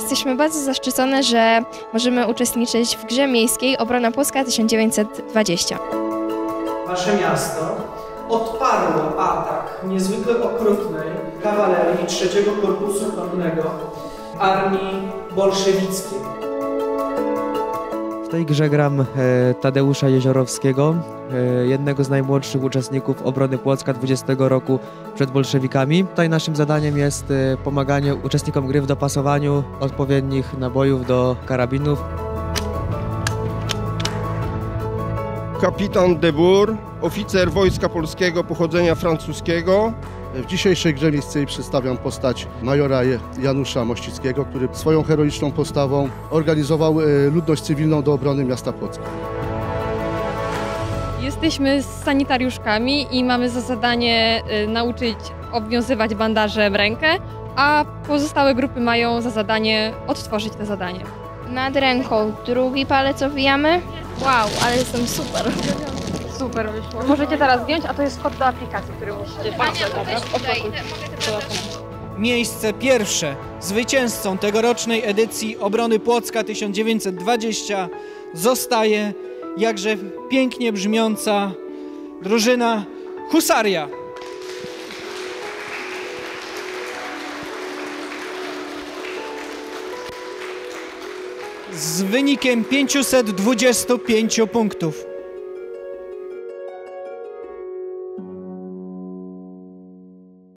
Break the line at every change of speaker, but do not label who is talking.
Jesteśmy bardzo zaszczycone, że możemy uczestniczyć w grze miejskiej Obrona Płocka 1920.
Wasze miasto odparło atak niezwykle okrutnej kawalerii III Korpusu Konnego Armii Bolszewickiej.
W tej grze gram Tadeusza Jeziorowskiego, jednego z najmłodszych uczestników obrony Płocka 20 roku przed bolszewikami. Tutaj naszym zadaniem jest pomaganie uczestnikom gry w dopasowaniu odpowiednich nabojów do karabinów.
Kapitan de Boer, oficer Wojska Polskiego pochodzenia francuskiego.
W dzisiejszej grze miejscowej przedstawiam postać majora Janusza Mościckiego, który swoją heroiczną postawą organizował ludność cywilną do obrony miasta Płocka.
Jesteśmy sanitariuszkami i mamy za zadanie nauczyć obwiązywać bandażem rękę, a pozostałe grupy mają za zadanie odtworzyć to zadanie.
Nad ręką drugi palec owijamy.
Wow, ale jestem super. Super wyszło. Możecie teraz zdjąć, a to jest kod do aplikacji, który musicie patrzeć.
Miejsce pierwsze. Zwycięzcą tegorocznej edycji Obrony Płocka 1920 zostaje jakże pięknie brzmiąca drużyna Husaria. Z wynikiem 525 punktów.